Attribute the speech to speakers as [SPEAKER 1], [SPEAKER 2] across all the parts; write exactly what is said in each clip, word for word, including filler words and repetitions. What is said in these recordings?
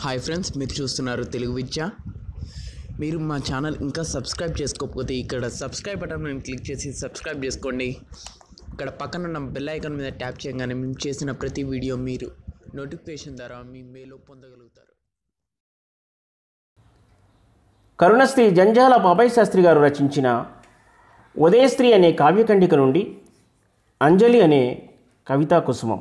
[SPEAKER 1] Hi friends, మీరు చూస్తున్నారు తెలుగు విద్య. మీరు మా ఛానల్ ఇంకా సబ్స్క్రైబ్ చేసుకోకపోతే ఇక్కడ సబ్స్క్రైబ్ బటన్ క్లిక్ చేసి సబ్స్క్రైబ్ చేసుకోండి. ఇక్కడ పక్కన ఉన్న బెల్ ఐకాన్ మీద ట్యాప్ చేయగానే మేము చేసిన ప్రతి వీడియో మీరు నోటిఫికేషన్ ద్వారా మీ మెయిల్లో పొందగలుగుతారు.
[SPEAKER 2] కరుణశ్రీ జంజాల పాపయ్య శాస్త్రి గారు రచించిన ఉదయశ్రీ అనే కావ్యఖండిక నుండి అంజలి అనే కవితా కుసుమం.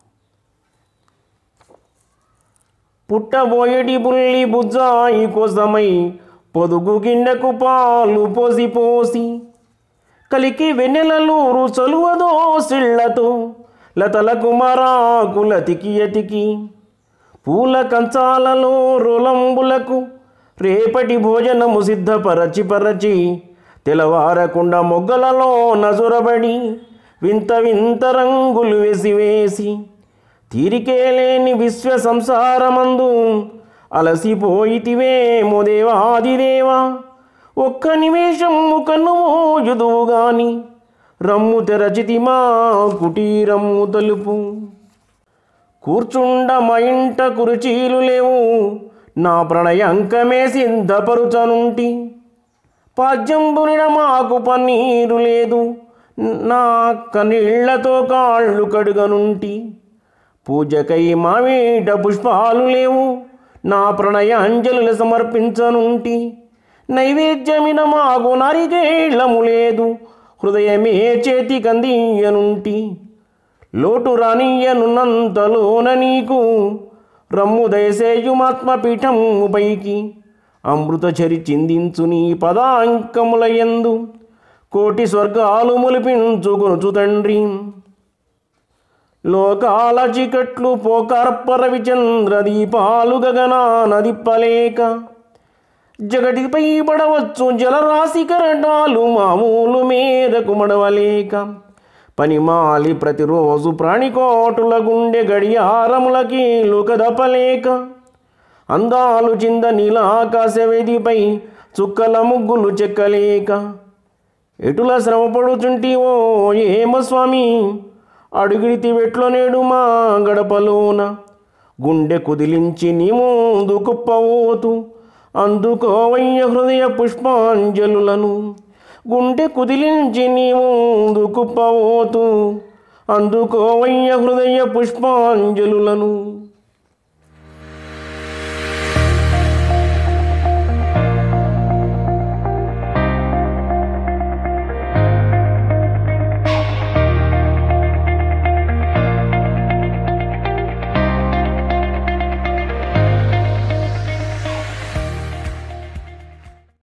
[SPEAKER 2] పుట్టబోయేటి బుల్లి బుజ్జాయి కోసమై పొదుగు గిన్నెకు పాలు పోసి పోసి కలికి వెన్నెలలూరు చలువదో సిళ్లతో లతలకు మరాకులతికి ఎతికి పూల కంచాలలో రోలంబులకు రేపటి భోజనము సిద్ధపరచి పరచి తెలవారకుండా మొగ్గలలో నజురబడి వింత వింత రంగులు వేసి వేసి తీరికే లేని విశ్వ సంసారమందు అలసిపోయితివేమో దేవాదిదేవా. ఒక్క నిమిషం కన్నుమోయుదువు గాని రమ్ము తెరచితి మా కుటీరమ్ము తలుపు. కూర్చుండ మా ఇంట కురుచీలు లేవు, నా ప్రణయాంకమే సిద్ధపరుచనుంటి. పాద్యంబునిడ మాకు పన్నీరు లేదు, నా కన్నీళ్లతో కాళ్ళు కడుగనుంటి. పూజకై మామీట పుష్పాలు లేవు, నా ప్రణయాంజలులు సమర్పించనుంటి. నైవేద్యమిన మాకు నారికేళము లేదు, హృదయమే చేతి కందియనుంటి. లోటు రానియనున్నంతలోన నీకు రమ్ము దయసేయుమాత్మపీఠము పైకి. అమృతచరి చిందించు నీ పదాంకములయందు కోటి స్వర్గాలు ములిపించుకొనుచు తండ్రి. లోకాల చికట్లు పోకర్పరవి చంద్రదీపాలు గగనాన దిప్పలేక జగటిపై పడవచ్చు జలరాశి కరటాలు మామూలు మేరకు మడవలేక. పనిమాలి ప్రతిరోజు ప్రాణికోటుల గుండె గడియారములకి కదపలేక అందాలు చింద నీలాకాశ వేదిపై చుక్కల ముగ్గులు చెక్కలేక ఎటుల శ్రమపడుచుంటివో ఏమ స్వామి, అడుగిడితి వెట్లో నేడు మా గడపలోన. గుండె కుదిలించి నీ ముందు కుప్పవోతు అందుకోవయ్య హృదయ పుష్పాంజలులను. గుండె కుదిలించి నీ ముందు కుప్పవోతు అందుకోవయ్య హృదయ పుష్పాంజలులను.